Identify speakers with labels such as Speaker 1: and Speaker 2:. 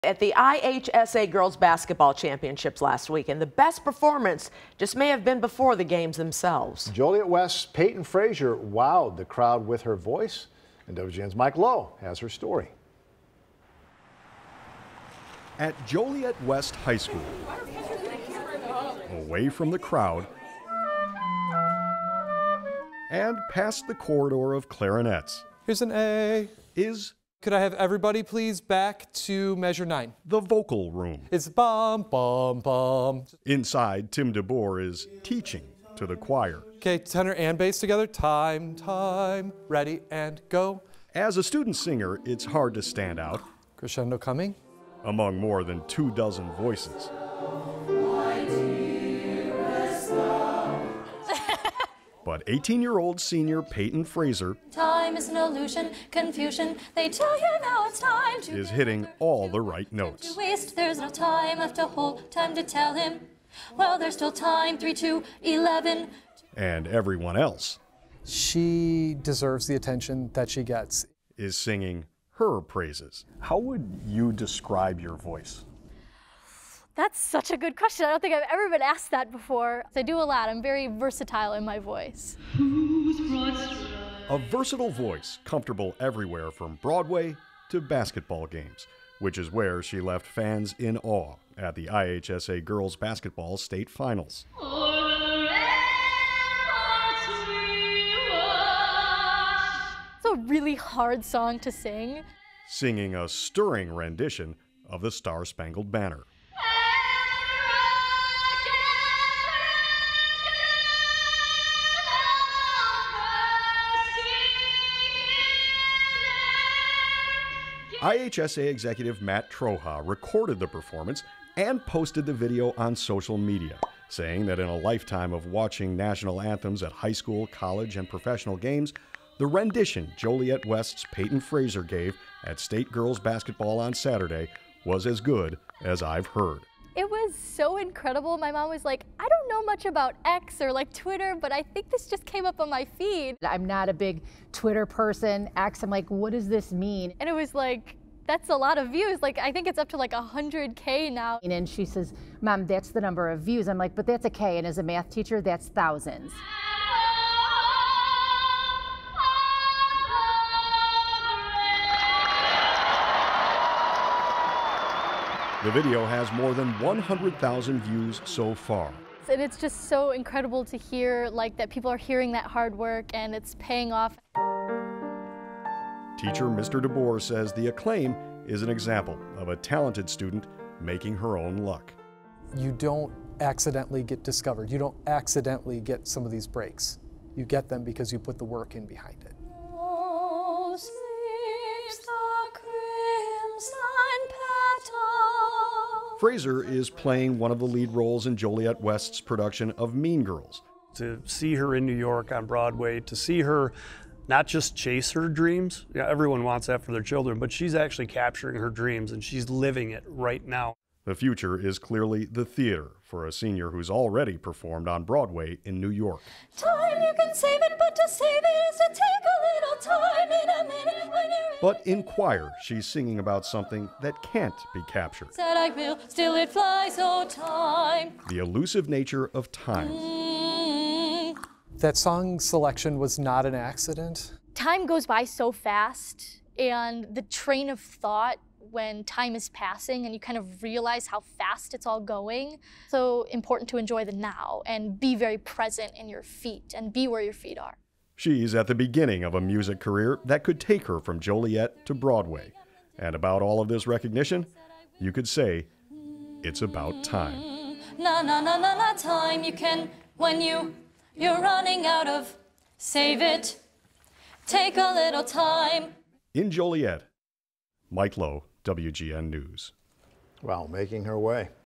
Speaker 1: At the IHSA Girls Basketball Championships last week, and the best performance just may have been before the games themselves.
Speaker 2: Joliet West's Payton Fraser wowed the crowd with her voice, and WGN's Mike Lowe has her story.
Speaker 3: At Joliet West High School, away from the crowd, and past the corridor of clarinets.
Speaker 4: Here's an A. Could I have everybody please back to measure 9?
Speaker 3: The vocal room.
Speaker 4: It's bum, bum, bum.
Speaker 3: Inside, Tim DeBoer is teaching to the choir.
Speaker 4: Okay, tenor and bass together. Time, time, ready, and go.
Speaker 3: As a student singer, it's hard to stand out.
Speaker 4: Crescendo coming.
Speaker 3: Among more than 24 voices. But 18-year-old senior Payton Fraser
Speaker 5: time is an illusion, confusion. They tell you now it's time to
Speaker 3: is hitting all the right notes.
Speaker 5: To waste, there's no time left to hold, time to tell him. Well, there's still time, 3, 2, 11.
Speaker 3: And everyone else
Speaker 4: She deserves the attention that she gets.
Speaker 3: Is singing her praises.
Speaker 6: How would you describe your voice?
Speaker 7: That's such a good question. I don't think I've ever been asked that before. I do a lot. I'm very versatile in my voice.
Speaker 3: A versatile voice, comfortable everywhere from Broadway to basketball games, which is where she left fans in awe at the IHSA Girls Basketball State Finals.
Speaker 7: It's a really hard song to sing.
Speaker 3: Singing a stirring rendition of the Star-Spangled Banner. IHSA executive Matt Troha recorded the performance and posted the video on social media, saying that in a lifetime of watching national anthems at high school, college, and professional games, the rendition Joliet West's Payton Fraser gave at state girls basketball on Saturday was as good as I've heard.
Speaker 7: It was so incredible. My mom was like, I don't know much about X or like Twitter, but I think this just came up on my feed.
Speaker 8: I'm not a big Twitter person. X, I'm like, what does this mean?
Speaker 7: And it was like, that's a lot of views. Like, I think it's up to like 100K now.
Speaker 8: And she says, Mom, that's the number of views. I'm like, but that's a K, and as a math teacher, that's thousands.
Speaker 3: The video has more than 100,000 views so far.
Speaker 7: And it's just so incredible to hear like that people are hearing that hard work and it's paying off.
Speaker 3: Teacher Mr. DeBoer says the acclaim is an example of a talented student making her own luck.
Speaker 4: You don't accidentally get discovered. You don't accidentally get some of these breaks. You get them because you put the work in behind it.
Speaker 5: Oh, sleeps the crimson petal.
Speaker 3: Fraser is playing one of the lead roles in Joliet West's production of Mean Girls.
Speaker 6: To see her in New York on Broadway, to see her not just chase her dreams, everyone wants that for their children, but she's actually capturing her dreams and she's living it right now.
Speaker 3: The future is clearly the theater for a senior who's already performed on Broadway in New York.
Speaker 5: Time you can save it, but to save it is to take a little time in a minute when you're
Speaker 3: But in choir, she's singing about something that can't be captured.
Speaker 5: said I will, still it flies, oh time.
Speaker 3: The elusive nature of time.
Speaker 4: That song selection was not an accident.
Speaker 7: Time goes by so fast, and the train of thought when time is passing and you kind of realize how fast it's all going. So important to enjoy the now and be very present in your feet and be where your feet are.
Speaker 3: She's at the beginning of a music career that could take her from Joliet to Broadway. And about all of this recognition, you could say it's about time.
Speaker 5: Na na na na na time you can when you're running out of save it. Take a little time.
Speaker 3: In Joliet, Mike Lowe, WGN News.
Speaker 2: Wow, making her way.